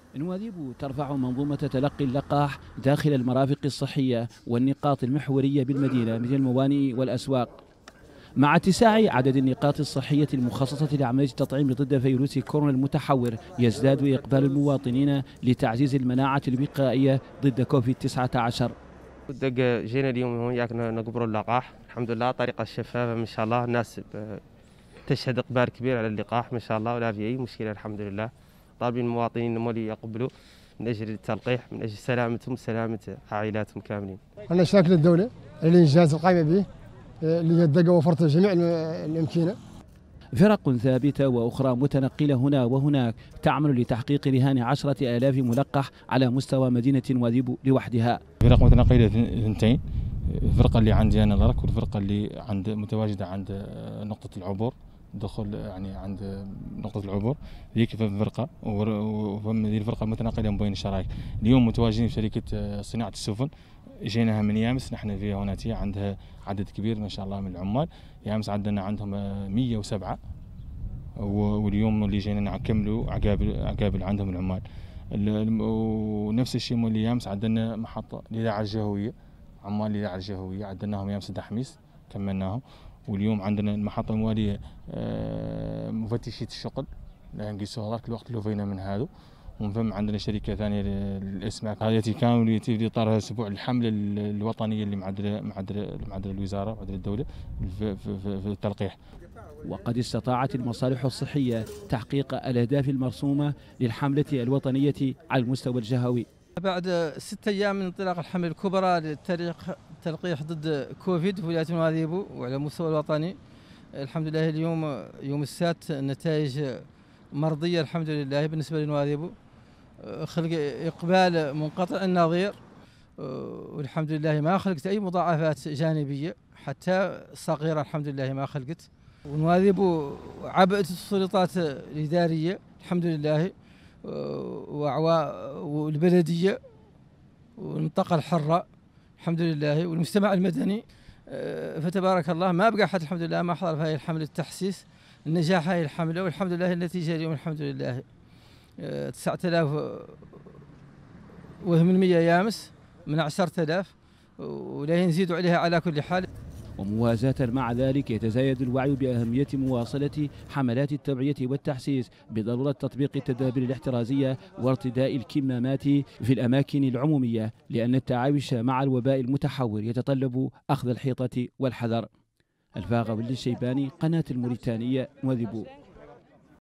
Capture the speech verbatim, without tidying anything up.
نواذيب ترفع منظومة تلقي اللقاح داخل المرافق الصحية والنقاط المحورية بالمدينة مثل الموانئ والأسواق. مع اتساع عدد النقاط الصحية المخصصة لعملية التطعيم ضد فيروس كورونا المتحور، يزداد إقبال المواطنين لتعزيز المناعة الوقائية ضد كوفيد تسعة عشر. دق جينا اليوم هون ياك نقبروا اللقاح الحمد لله طريقة شفافة ما شاء الله. الناس تشهد إقبال كبير على اللقاح ما شاء الله ولا في أي مشكلة الحمد لله. طالبين المواطنين مولي يقبلوا من أجل التلقيح من أجل سلامتهم وسلامة عائلاتهم كاملين. أنا شاكر الدولة الإنجاز القائمة به اللي الدقة وفرت جميع الأمكنة. فرق ثابتة وأخرى متنقلة هنا وهناك تعمل لتحقيق رهان عشرة آلاف ملقح على مستوى مدينة نواذيب لوحدها. فرق متنقلة ثنتين، الفرقة اللي عندي أنا الأرك والفرقة اللي عند متواجدة عند نقطة العبور، دخول يعني عند نقطة العبور ذيك فرقة، وهذه الفرقة المتنقلة من بين الشرايك. اليوم متواجدين في شركة صناعة السفن، جيناها من يامس، نحن في هوناتية عندها عدد كبير ما شاء الله من العمال. يامس عندنا عندهم مئة وسبعة، واليوم اللي جينا نكملوا عقابل عقابل عندهم العمال. ونفس الشيء مولي يامس عندنا محطة الإذاعة الجهوية، عمال الإذاعة الجهوية عدناهم يامس دحميس كملناهم. واليوم عندنا المحطة الموالية مفتشية الشغل نقيسوها ذاك الوقت لو فينا من هذا. ومن ثم عندنا شركة ثانية للأسماك، هذه كامل يتم إطارها أسبوع الحملة الوطنية اللي معدل معدل معدل الوزارة معدل الدولة في, في, في, في التلقيح. وقد استطاعت المصالح الصحية تحقيق الأهداف المرسومة للحملة الوطنية على المستوى الجهوي. بعد ستة أيام من انطلاق الحملة الكبرى للتاريخ تلقيح ضد كوفيد في ولاية نواذيب وعلى المستوى الوطني، الحمد لله اليوم يوم السبت النتائج مرضية الحمد لله بالنسبة لنواذيب، خلق إقبال منقطع النظير، والحمد لله ما خلقت أي مضاعفات جانبية حتى صغيرة الحمد لله ما خلقت. ونواذيب عبأت السلطات الإدارية الحمد لله والبلدية والمنطقة الحرة الحمد لله والمجتمع المدني، فتبارك الله ما بقى أحد الحمد لله ما حضر في هذه الحملة التحسيس النجاح هذه الحملة. والحمد لله النتيجة اليوم الحمد لله تسعة آلاف وثمانمئة يامس من عشرة آلاف، ولا يزيد عليها على كل حال. وموازاة مع ذلك يتزايد الوعي بأهمية مواصلة حملات التوعية والتحسيس بضرورة تطبيق التدابير الاحترازية وارتداء الكمامات في الأماكن العمومية، لأن التعايش مع الوباء المتحور يتطلب أخذ الحيطة والحذر. الفاغة والشيباني، قناة الموريتانية، نواذيب.